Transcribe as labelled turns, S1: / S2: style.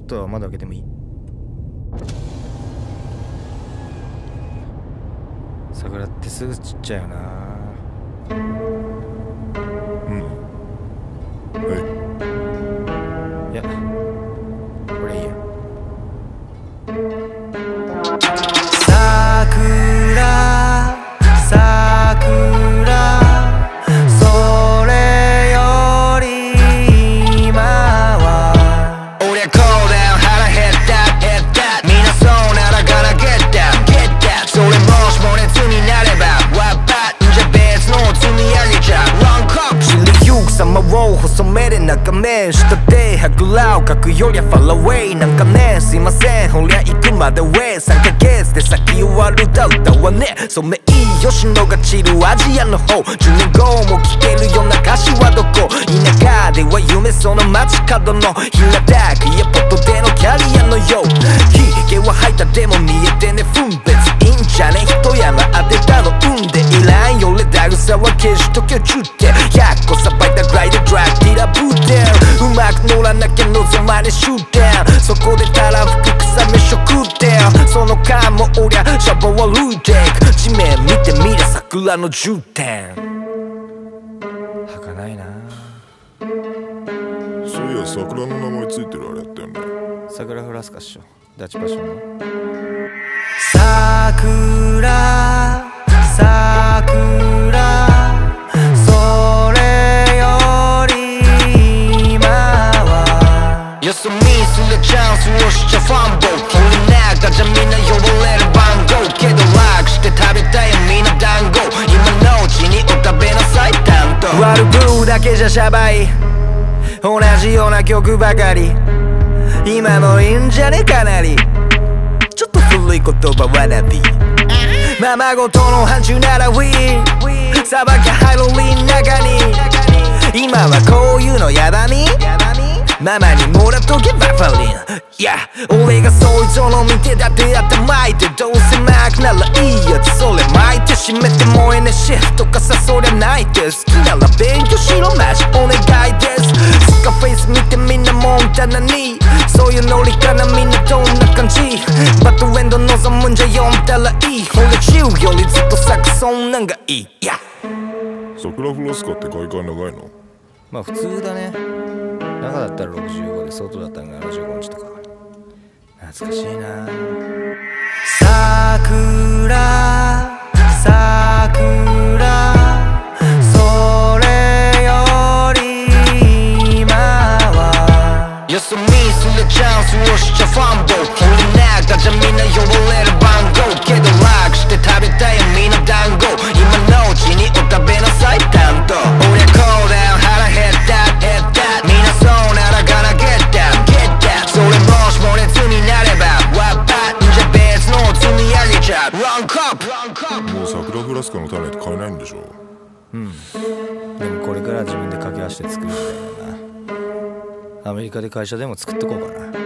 S1: とは窓開けてもいい？桜ってすぐちっちゃいよな。いや、これいいや。細めで中面下ではぐらをかくよりゃファラウェイなんかねすいませんほりゃ行くまでウェイ3ヶ月で先終わるだ歌はねソメイヨシノが散るアジアの方10年後も聞けるような歌詞はどこ田舎では夢その街角の平たくやポットでのキャリアのようヒゲは吐いたでも見えてね分別いいんじゃね一山当てたの産んでいらんよレダグさは消しとけ10点100個さばいたぐらいでドラッグディラブーデンうまく乗らなきゃ望まね終点そこでたらふく臭め食ってその間もおりゃシャボは歩いてく地面見てみりゃ桜の絨毯儚いな。
S2: そういや桜の名前ついてるあれやったよね。
S1: 桜フラスカっしょダチパションの
S3: 桜よそ見するチャンスをしちゃファンボ俺なんかじゃみんな呼ばれる番号けどラックして食べたいよみんな団子今のうちにお食べなさい担当悪ブーだけじゃシャバい同じような曲ばかり今もいいんじゃねかなりちょっと古い言葉わらびままごとの範疇ならウィーさばきハイロリー中に今はこういうのやだにママにもらっとけバファリン Yeah 俺がそいつの見てだって頭いてどうせマークならいいやつそれ巻いて閉めて燃えねシフトかさそりゃないって好きなら勉強しろマジお願いですスカフェイス見てみんなもんたなにそういうノリかなみんなどんな感じバッドエンド望むんじゃ読んだらいい俺チューよりずっとサクソンなんがいい Yeah
S2: 桜フラスカって外観長いの？
S1: まあ普通だね。中だったら65で外だったら75インチとか懐かしいな。
S3: それより今はよそ見するチャンスをしちゃファンボ俺なんかじゃみんな呼ばれる番号けどラックして食べたいよみんな団子今のうちにお食べなさい担当俺こうだよ腹減ったみんなそうならgonna get that それもしも熱になればワッパンじゃ別のを積み上げちゃう Wrong cup
S2: もう桜フラスカの種って買えないんでしょ？
S1: でもこれから自分で掛け合わせて作るみたいな。アメリカで会社でも作っとこうかな。